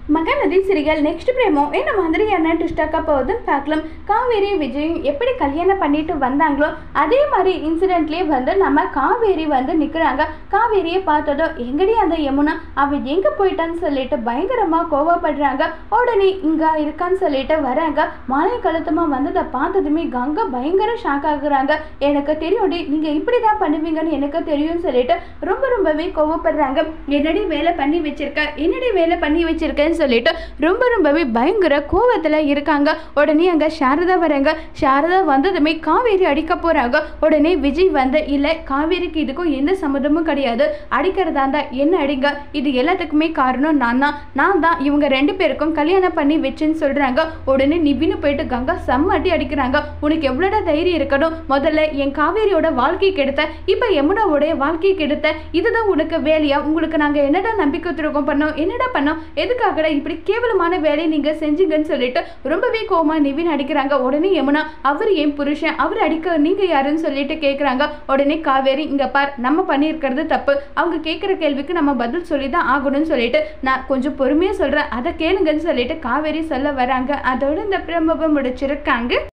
Mahanadi சிறிகள் next பிரேமோ என்ன மாதிரியான ட்விஸ்டாக்க போகுதுன்னு பார்க்கலாம். காவேரி விஜயும் எப்படி கல்யாணம் பண்ணிட்டு வந்தாங்களோ அதே மாதிரி இன்சிடென்ட்லேயே நம்ம காவேரி நிற்கிறாங்க. காவேரியை பார்த்ததோ எங்கடி அந்த யமுனா அவ எங்கே போயிட்டான்னு சொல்லிட்டு பயங்கரமாக கோவப்படுறாங்க. உடனே இங்கே இருக்கான்னு சொல்லிட்டு வராங்க. மாலை கழுத்தமாக வந்ததை பார்த்ததுமே கங்கா பயங்கர ஷாக் ஆகுறாங்க. எனக்கு தெரியும்டி நீங்கள் இப்படி தான் பண்ணுவீங்கன்னு எனக்கு தெரியும்னு சொல்லிட்டு ரொம்பவே கோவப்படுறாங்க. என்னடி வேலை பண்ணி வச்சிருக்கேன்னு சொல்லிட்டு ரொம்பவே பயங்கர கோவத்துல இருக்காங்க. உடனே அங்க சாரதா வராங்க. சாரதா வந்ததுமே காவேரி அடிக்க போறாங்க. உடனே விஜய் இல்ல காவேரிக்கு இதுக்கும் எந்த சம்மதமும் கிடையாது, அடிக்கிறதா இருந்தா என்ன அடிங்க, இது எல்லாத்துக்குமே காரணம் நான் தான் இவங்க 2 பேருக்கும் கல்யாணம் பண்ணி வச்சேன்னு சொல்றாங்க. உடனே நிவின்னு போயிட்டு கங்கா செம்மட்டி அடிக்கிறாங்க. உனக்கு எவ்வளோட தைரியம் இருக்கணும், முதல்ல என் காவேரியோட வாழ்க்கை கெடுத்த, இப்ப யமுனாவோடைய வாழ்க்கை கெடுத்த, இதுதான் உனக்கு வேலையா, உங்களுக்கு நாங்க என்னடா நம்பிக்கை துரோகம் பண்ணோம், என்னடா பண்ணோம், எதுக்காக இப்படி கேவலமான வேலையை நீங்க செஞ்சீங்கன்னு சொல்லிட்டு ரொம்பவே கோமா நிவின் அடிக்கிறாங்க. உடனே யமுனா அவர் என் புருஷன், அவர் அடிக்க நீங்க யாருன்னு சொல்லிட்டு கேட்குறாங்க. உடனே காவேரி இங்க பார், நம்ம பண்ணியிருக்கிறது தப்பு, அவங்க கேட்குற கேள்விக்கு நம்ம பதில் சொல்லி தான் ஆகணும்னு சொல்லிட்டு நான் கொஞ்சம் பொறுமையா சொல்றேன், அதை கேளுங்கன்னு சொல்லிட்டு காவேரி சொல்ல வராங்க. அதோட இந்த பிரம்பவை முடிச்சிருக்காங்க.